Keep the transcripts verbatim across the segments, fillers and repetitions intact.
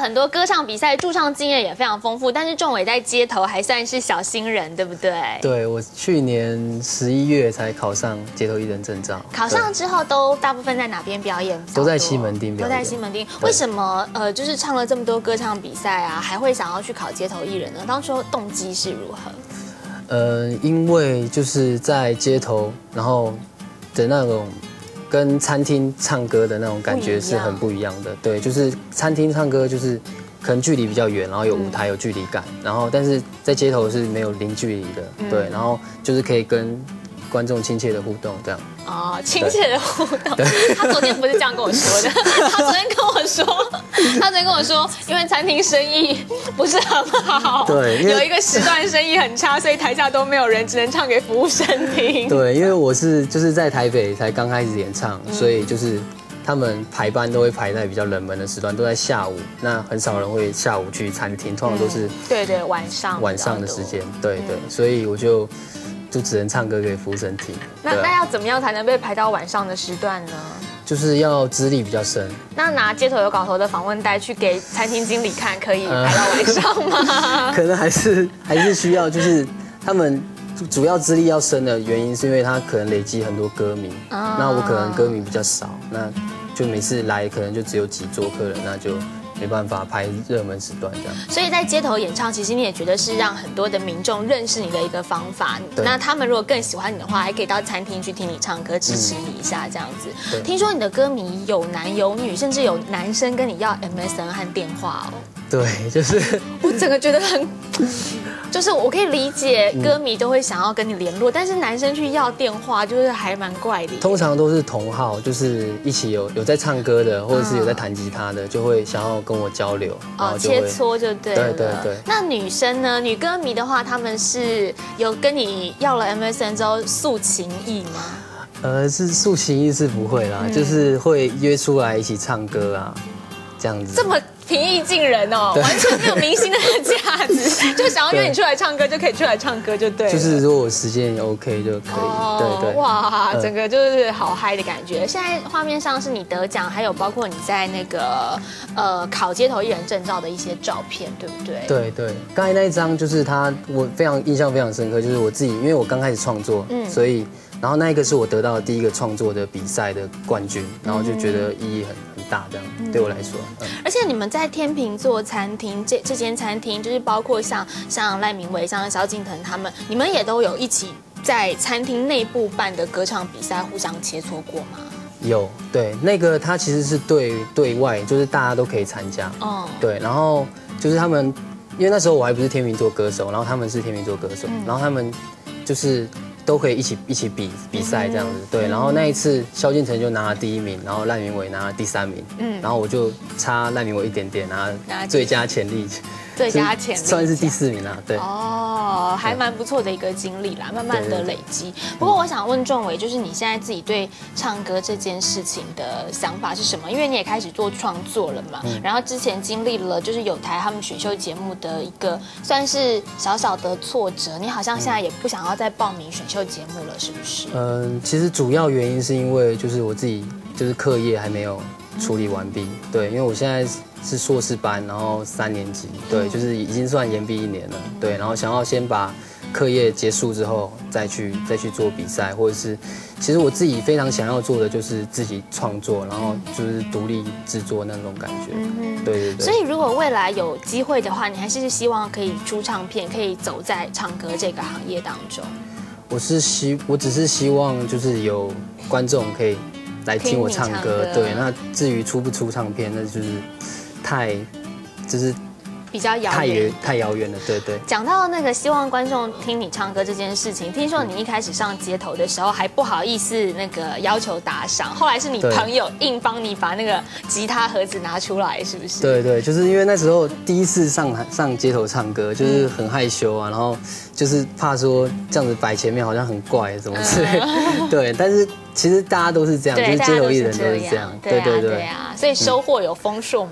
很多歌唱比赛，驻唱经验也非常丰富，但是仲伟在街头还算是小新人，对不对？ 对，我去年十一月才考上街头艺人证照。 考上之后都大部分在哪边表演？ 都在西门町表演。 都在西门町。为什么呃，就是唱了这么多歌唱比赛啊，还会想要去考街头艺人呢？当初动机是如何？ 呃，因为就是在街头，然后的那种跟餐厅唱歌的那种感觉是很不一样的。对，就是餐厅唱歌就是可能距离比较远，然后有舞台有距离感，然后但是在街头是没有零距离的。对，然后就是可以跟观众亲切的互动这样。 哦，亲切的互动。他昨天不是这样跟我说的，他昨天跟我说，他昨天跟我说，因为餐厅生意不是很好， 对， 有一个时段生意很差，所以台下都没有人，只能唱给服务生听。 对，因为我是就是在台北才刚开始演唱，嗯、所以就是他们排班都会排在比较冷门的时段，都在下午，那很少人会下午去餐厅，通常都是、嗯、 对对晚上晚上的时间，对对，嗯、所以我就。就只能唱歌给服务生听。 那那要怎么样才能被排到晚上的时段呢？ 就是要资历比较深。 那拿街头有搞头的访问带去给餐厅经理看，可以排到晚上吗？ 呃、可能还是还是需要，就是他们主要资历要深的原因，是因为他可能累积很多歌迷。啊、那我可能歌迷比较少，那就每次来可能就只有几桌客人，那就。没办法排热门时段这样， 所以在街头演唱，其实你也觉得是让很多的民众认识你的一个方法。那他们如果更喜欢你的话，还可以到餐厅去听你唱歌，支持你一下这样子。嗯、听说你的歌迷有男有女，甚至有男生跟你要 M S N 和电话哦。 对，就是我整个觉得很，就是我可以理解歌迷都会想要跟你联络，嗯、但是男生去要电话，就是还蛮怪的。 通常都是同好，就是一起有有在唱歌的，或者是有在弹吉他的，就会想要跟我交流，然后就会切磋就对了。 对对对。 那女生呢？女歌迷的话，他们是有跟你要了 M S N 之后诉情意吗？ 呃，是诉情意是不会啦，嗯、就是会约出来一起唱歌啊，这样子。 这么平易近人哦，完全没有明星的价值，就想要约你出来唱歌就可以出来唱歌就对了。 就是如果时间 OK 就可以，哦、对对。 哇，整个就是好嗨的感觉。现在画面上是你得奖，还有包括你在那个呃考街头艺人证照的一些照片，对不对？ 对对，刚才那一张就是他，我非常印象非常深刻，就是我自己，因为我刚开始创作，嗯，所以。然后那一个是我得到的第一个创作的比赛的冠军，然后就觉得意义很很大，这样、嗯、对我来说。嗯、 而且你们在天秤座餐厅这这间餐厅，就是包括像像赖明伟、像萧敬腾他们，你们也都有一起在餐厅内部办的歌唱比赛，互相切磋过吗？ 有，对，那个他其实是对对外，就是大家都可以参加。哦，对，然后就是他们，因为那时候我还不是天秤座歌手，然后他们是天秤座歌手，嗯、然后他们就是。都可以一起一起比比赛这样子，对。然后那一次萧敬腾就拿了第一名，然后赖明伟拿了第三名，嗯，然后我就差赖明伟一点点，拿最佳潜力， 最佳潜力算是第四名啦，对。 哦，还蛮不错的一个经历啦，慢慢的累积。不过我想问仲伟，就是你现在自己对唱歌这件事情的想法是什么？因为你也开始做创作了嘛，嗯、然后之前经历了就是有台他们选秀节目的一个算是小小的挫折，你好像现在也不想要再报名选秀节目了，是不是？ 嗯，其实主要原因是因为就是我自己就是课业还没有处理完毕，嗯、对，因为我现在是硕士班，然后三年级，对，嗯、就是已经算延毕一年了，对，然后想要先把课业结束之后再去再去做比赛，或者是其实我自己非常想要做的就是自己创作，然后就是独立制作那种感觉，嗯、对对对。 所以如果未来有机会的话，你还是希望可以出唱片，可以走在唱歌这个行业当中。 我是希，我只是希望就是有观众可以来听我唱歌，对。那至于出不出唱片，那就是太，就是比较遥远，太遥远了，对对。 讲到那个希望观众听你唱歌这件事情，听说你一开始上街头的时候还不好意思那个要求打赏，后来是你朋友硬帮你把那个吉他盒子拿出来，是不是？ 对对，就是因为那时候第一次上上街头唱歌，就是很害羞啊，然后就是怕说这样子摆前面好像很怪什么之类的，嗯、对，但是。其实大家都是这样，就是街头艺人都是这样， 对对对啊，所以收获有丰硕吗？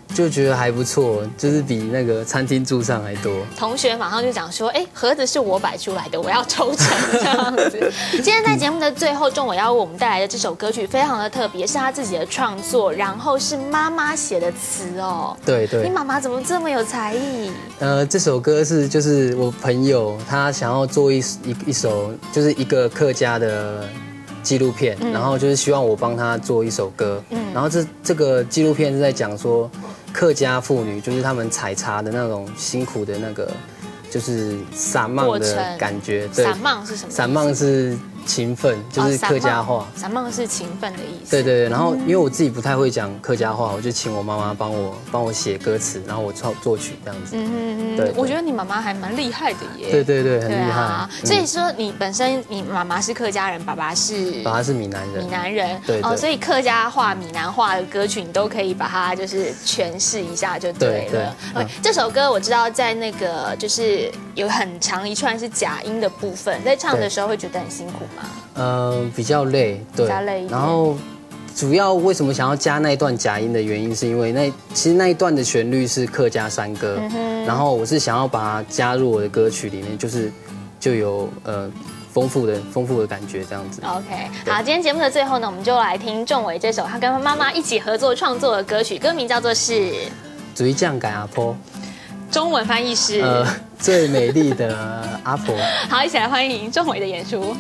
就觉得还不错，就是比那个餐厅住上还多。 同学马上就讲说，哎，盒子是我摆出来的，我要抽成这样子。今天在节目的最后，仲伟要为我们带来的这首歌曲非常的特别，是他自己的创作，然后是妈妈写的词哦。 对对。 你妈妈怎么这么有才艺？ 呃，这首歌是就是我朋友他想要做一一一首就是一个客家的纪录片，嗯、然后就是希望我帮他做一首歌。嗯。然后这这个纪录片是在讲说。客家妇女就是他们采茶的那种辛苦的那个，就是散漫的感觉。 散漫是什么？ 散漫是勤奋，就是客家话。 散漫是勤奋的意思。 对对对，然后因为我自己不太会讲客家话，我就请我妈妈帮我帮我写歌词，然后我创作曲这样子。嗯嗯嗯。对，我觉得你妈妈还蛮厉害的耶。 对对对，很厉害。 啊，所以说你本身你妈妈是客家人，爸爸是爸爸是闽南人。 闽南人。 对。 哦，所以客家话、闽南话的歌曲你都可以把它就是诠释一下就对了。对。这首歌我知道在那个就是有很长一串是假音的部分，在唱的时候会觉得很辛苦吗？ 呃，比较累，对， 比较累一点。 然后主要为什么想要加那一段假音的原因，是因为那其实那一段的旋律是客家山歌，嗯、然后我是想要把它加入我的歌曲里面，就是就有呃丰富的丰富的感觉这样子。 OK， 好，今天节目的最后呢，我们就来听仲伟这首他跟妈妈一起合作创作的歌曲，歌名叫做是《 水酱改阿婆》。 中文翻译是呃最美丽的阿婆。 好，一起来欢迎仲伟的演出。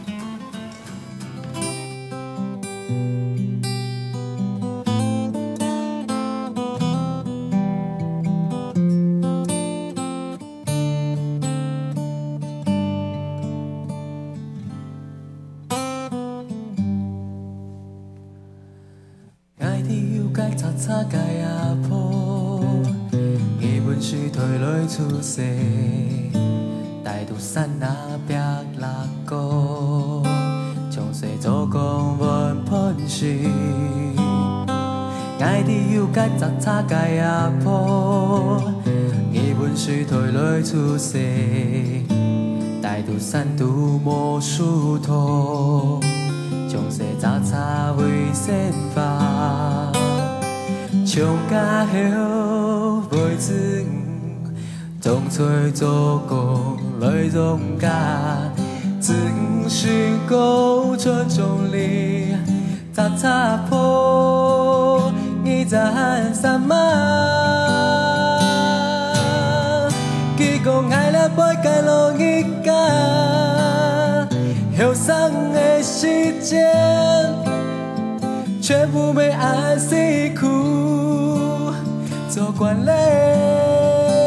爱你有该擦擦该阿婆。水退来出世，大肚山那白拉高，从细做工温喷水，爱你有该杂叉该阿婆，日本水退来出世，大肚山都无梳头，从细杂叉为先发，唱甲后袂子。总吹做工来中间，只是高出中里，杂杂破，你在喊什么？佢讲爱了不该落一家，后生的时间，全部被爱辛苦做惯嘞。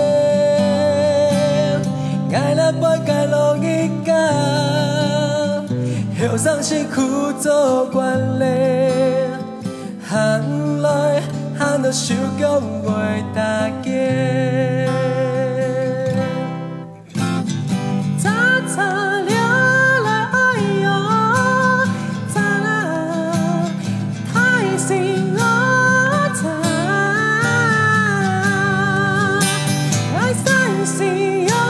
爱了不该落一家，后生辛苦做惯嘞，喊来喊到手脚袂大家，早早了来哎哟，早啦太心我惨，爱三心哟。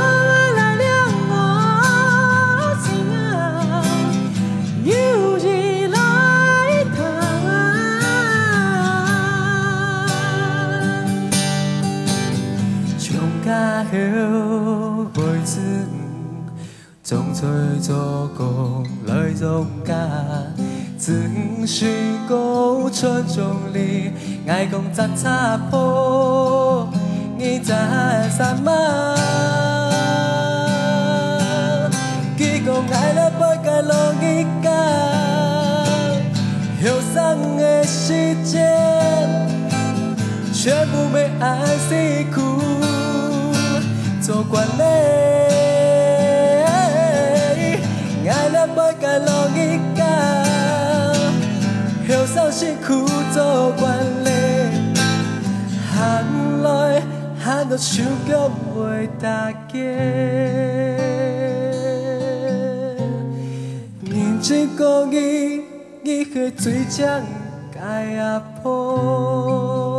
后袂子，总吹做工来中间，只是高出中里，爱讲杂杂破，你在什么？佢讲爱了不该落一家，后生的时间，全部被爱辛苦。做惯嘞，爱了不该落一家，后生辛苦做惯嘞，喊来喊到手脚袂大家，认真讲伊，伊去水浆解阿婆。